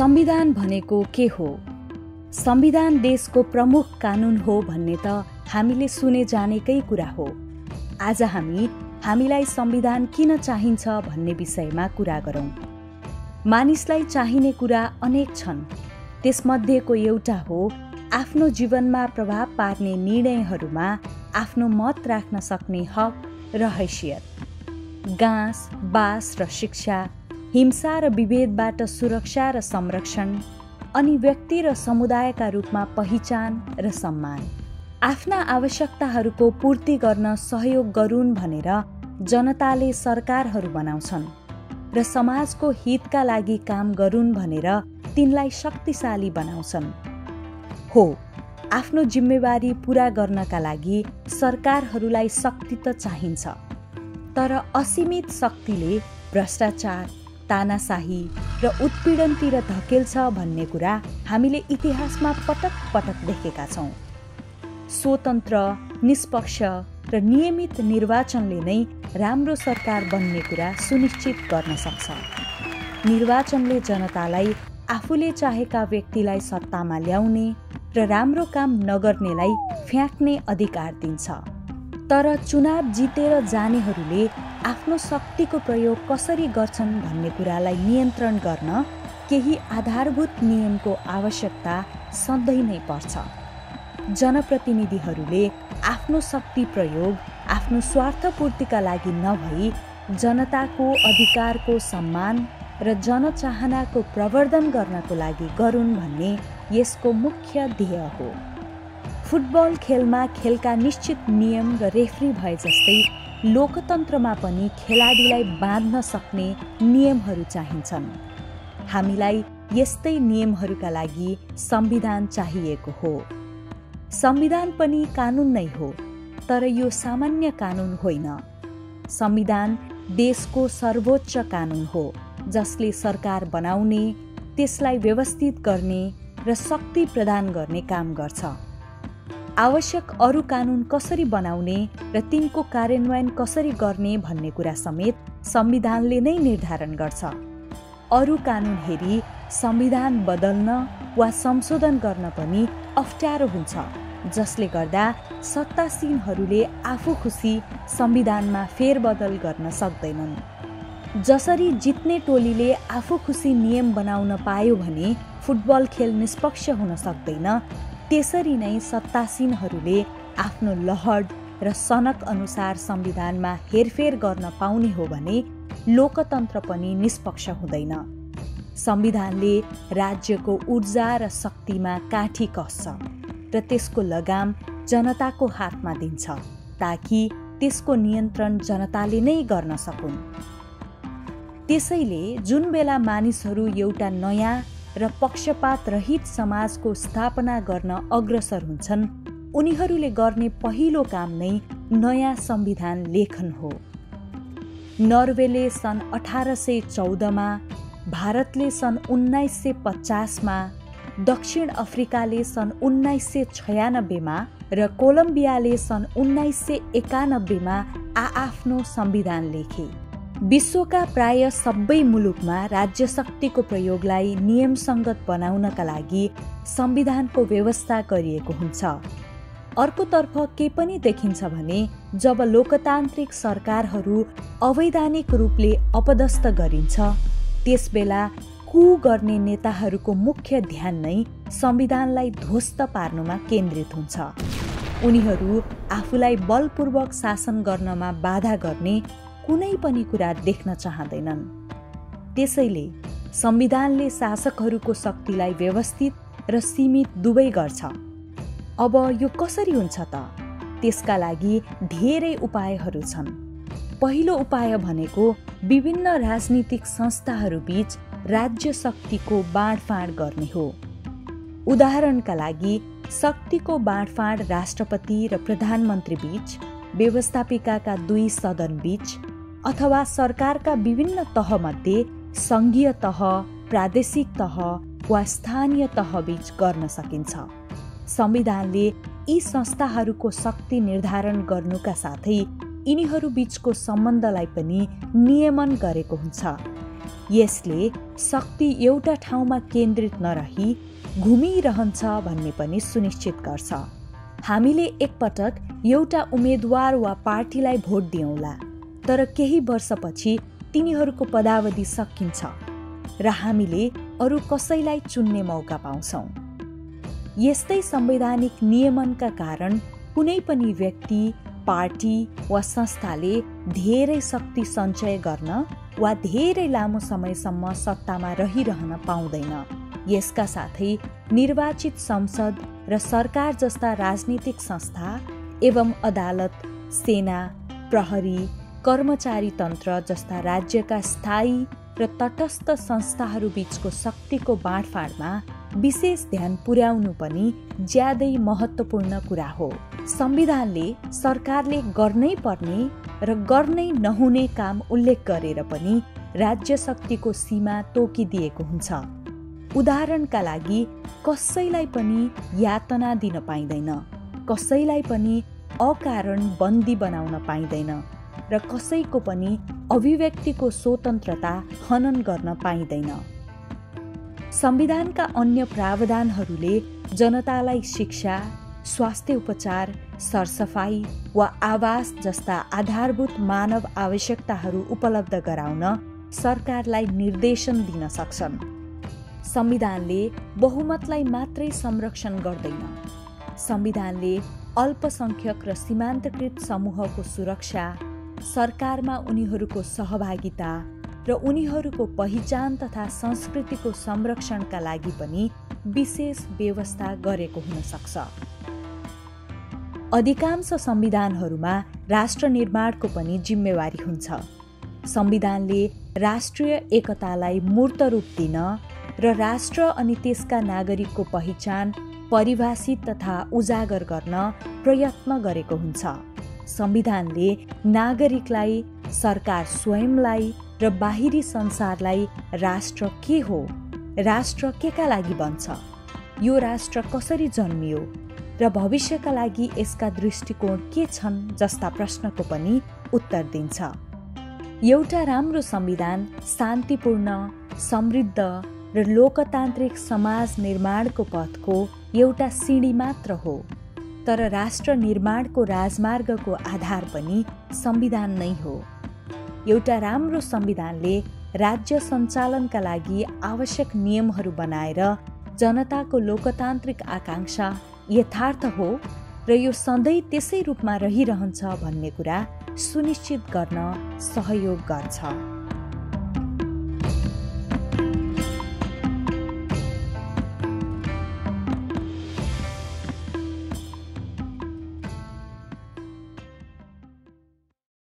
संविधान भनेको के हो? संविधान देशको प्रमुख कानून हो भन्ने त हामीले सुने जानेकै कुरा हो। आज हामीलाई संविधान किन चाहिन्छ भन्ने विषयमा कुरा गरौँ। मानिसलाई चाहिने कुरा अनेक छन्। त्यसमध्येको एउटा हो आफ्नो जीवनमा प्रभाव पार्ने निर्णयहरूमा आफ्नो मत राख्न सक्ने हक र हैसियत। गाँस, बास र शिक्षा, हिंसा र विभेदबाट सुरक्षा र संरक्षण, अनि व्यक्ति र समुदायका रूपमा पहिचान र सम्मान। आफ्ना आवश्यकताहरूको पूर्ति गर्न सहयोग गरून् भनेर जनताले सरकारहरू बनाउँछन् र समाजको हितका लागि काम गरून् भनेर तिनलाई शक्तिशाली बनाउँछन्। हो, आफ्नो जिम्मेवारी पूरा गर्नका लागि सरकारहरूलाई शक्ति त चाहिन्छ, तर असीमित शक्तिले भ्रष्टाचार, तानाशाही र उत्पीडनतिर धकेल्छ भन्ने कुरा हामीले इतिहासमा पटक पटक देखेका छौँ। स्वतन्त्र, निष्पक्ष र नियमित निर्वाचनले नै राम्रो सरकार बन्ने कुरा सुनिश्चित गर्न सक्छ। निर्वाचनले जनतालाई आफूले चाहेका व्यक्तिलाई सत्तामा ल्याउने र राम्रो काम नगर्नेलाई फ्याँक्ने अधिकार दिन्छ। तर चुनाव जितेर जानेहरूले आफ्नो शक्तिको प्रयोग कसरी गर्छन् भन्ने कुरालाई नियन्त्रण गर्न केही आधारभूत नियमको आवश्यकता सधैँ नै पर्छ। जनप्रतिनिधिहरूले आफ्नो शक्ति प्रयोग आफ्नो स्वार्थपूर्तिका लागि नभई जनताको अधिकारको सम्मान र जनचाहनाको प्रवर्धन गर्नको लागि गरून् भन्ने यसको मुख्य ध्येय हो। फुटबल खेलमा खेलका निश्चित नियम र रेफ्री भए जस्तै लोकतन्त्रमा पनि खेलाडीलाई बाँध्न सक्ने नियमहरू चाहिन्छन्। हामीलाई यस्तै नियमहरूका लागि संविधान चाहिएको हो। संविधान पनि कानून नै हो, तर यो सामान्य कानून होइन। संविधान देशको सर्वोच्च कानून हो, जसले सरकार बनाउने, त्यसलाई व्यवस्थित गर्ने र शक्ति प्रदान गर्ने काम गर्छ। आवश्यक अरू कानून कसरी बनाउने र तिनको कार्यान्वयन कसरी गर्ने भन्ने कुरा समेत संविधानले नै निर्धारण गर्छ। अरू कानून हेरी संविधान बदल्न वा संशोधन गर्न पनि अप्ठ्यारो हुन्छ, जसले गर्दा सत्तासीनहरूले आफू खुसी संविधानमा फेरबदल गर्न सक्दैनन्। जसरी जित्ने टोलीले आफू खुसी नियम बनाउन पायो भने फुटबल खेल निष्पक्ष हुन सक्दैन, त्यसरी नै सत्तासीनहरूले आफ्नो लहड र सनक अनुसार संविधानमा हेरफेर गर्न पाउने हो भने लोकतन्त्र पनि निष्पक्ष हुँदैन। संविधानले राज्यको ऊर्जा र शक्तिमा काठी कस्छ र त्यसको लगाम जनताको हातमा दिन्छ, ताकि त्यसको नियन्त्रण जनताले नै गर्न सकुन्। त्यसैले जुन बेला मानिसहरू एउटा नयाँ र पक्षपात रहित समाजको स्थापना गर्न अग्रसर हुन्छन्, उनीहरूले गर्ने पहिलो काम नै नयाँ संविधान लेखन हो। नर्वेले सन् 1814 मा, भारतले सन् 1950 मा, दक्षिण अफ्रिकाले सन् 1996 मा र कोलम्बियाले सन् 1991 मा आफ्नो संविधान लेखे। विश्वका प्राय सबै मुलुकमा राज्य शक्तिको प्रयोगलाई नियमसङ्गत बनाउनका लागि संविधानको व्यवस्था गरिएको हुन्छ। अर्कोतर्फ के पनि देखिन्छ भने जब लोकतान्त्रिक सरकारहरू अवैधानिक रूपले अपदस्थ गरिन्छ, त्यसबेला कु गर्ने नेताहरूको मुख्य ध्यान नै संविधानलाई ध्वस्त पार्नुमा केन्द्रित हुन्छ। उनीहरू आफूलाई बलपूर्वक शासन गर्नमा बाधा गर्ने कुनै पनि कुरा देख्न चाहँदैनन्। त्यसैले संविधानले शासकहरूको शक्तिलाई व्यवस्थित र सीमित दुवै गर्छ। अब यो कसरी हुन्छ त? त्यसका लागि धेरै उपायहरू छन्। पहिलो उपाय भनेको विभिन्न राजनीतिक संस्थाहरूबीच राज्य शक्तिको बाँडफाँड गर्ने हो। उदाहरणका लागि शक्तिको बाँडफाँड राष्ट्रपति र प्रधानमन्त्री बीच, व्यवस्थापिकाका दुई सदन बीच, अथवा सरकारका विभिन्न तहमध्ये सङ्घीय तह, प्रादेशिक तह वा स्थानीय तह बीच गर्न सकिन्छ। संविधानले यी संस्थाहरूको शक्ति निर्धारण गर्नुका साथै यिनीहरू बीचको सम्बन्धलाई पनि नियमन गरेको हुन्छ। यसले शक्ति एउटा ठाउँमा केन्द्रित नरही घुमिरहन्छ भन्ने पनि सुनिश्चित गर्छ। हामीले एकपटक एउटा उम्मेदवार वा पार्टीलाई भोट दियौँला, तर केही वर्षपछि तिनीहरूको पदावधि सकिन्छ र हामीले अरू कसैलाई चुन्ने मौका पाउँछौँ। यस्तै संवैधानिक नियमनका कारण कुनै पनि व्यक्ति, पार्टी वा संस्थाले धेरै शक्ति सञ्चय गर्न वा धेरै लामो समयसम्म सत्तामा रहिरहन पाउँदैन। यसका साथै निर्वाचित संसद र सरकार जस्ता राजनीतिक संस्था एवं अदालत, सेना, प्रहरी, कर्मचारी तन्त्र जस्ता राज्यका स्थायी र तटस्थ संस्थाहरू बीचको शक्तिको बाँडफाँडमा विशेष ध्यान पुर्याउनु पनि ज्यादै महत्त्वपूर्ण कुरा हो। संविधानले सरकारले गर्नै पर्ने र गर्नै नहुने काम उल्लेख गरेर पनि राज्य शक्तिको सीमा तोकिदिएको हुन्छ। उदाहरणका लागि, कसैलाई पनि यातना दिन पाइँदैन, कसैलाई पनि अकारण बन्दी बनाउन पाइँदैन र कसैको पनि अभिव्यक्तिको स्वतन्त्रता हनन गर्न पाइँदैन। संविधानका अन्य प्रावधानहरूले जनतालाई शिक्षा, स्वास्थ्य उपचार, सरसफाई वा आवास जस्ता आधारभूत मानव आवश्यकताहरू उपलब्ध गराउन सरकारलाई निर्देशन दिन सक्छन्। संविधानले बहुमतलाई मात्रै संरक्षण गर्दैन। संविधानले अल्पसंख्यक र सीमान्तकृत समूहको सुरक्षा, सरकारमा उनीहरूको सहभागिता र उनीहरूको पहिचान तथा संस्कृतिको संरक्षणका लागि पनि विशेष व्यवस्था गरेको हुन सक्छ। अधिकांश संविधानहरूमा राष्ट्र निर्माणको पनि जिम्मेवारी हुन्छ। संविधानले राष्ट्रिय एकतालाई मूर्त रूप दिन र राष्ट्र अनि त्यसका नागरिकको पहिचान परिभाषित तथा उजागर गर्न प्रयत्न गरेको हुन्छ। संविधानले नागरिकलाई, सरकार स्वयंलाई र बाहिरी संसारलाई राष्ट्र के हो, राष्ट्र केका लागि बन्छ, यो राष्ट्र कसरी जन्मियो र भविष्यका लागि यसका दृष्टिकोण के छन् जस्ता प्रश्नको पनि उत्तर दिन्छ। एउटा राम्रो संविधान शान्तिपूर्ण, समृद्ध र लोकतान्त्रिक समाज निर्माणको पथको एउटा सिडी मात्र हो, तर राष्ट्र निर्माणको राजमार्गको आधार पनि संविधान नै हो। एउटा राम्रो संविधानले राज्य सञ्चालनका लागि आवश्यक नियमहरू बनाएर जनताको लोकतान्त्रिक आकांक्षा यथार्थ हो र यो सधैँ त्यसै रूपमा रहिरहन्छ भन्ने कुरा सुनिश्चित गर्न सहयोग गर्छ।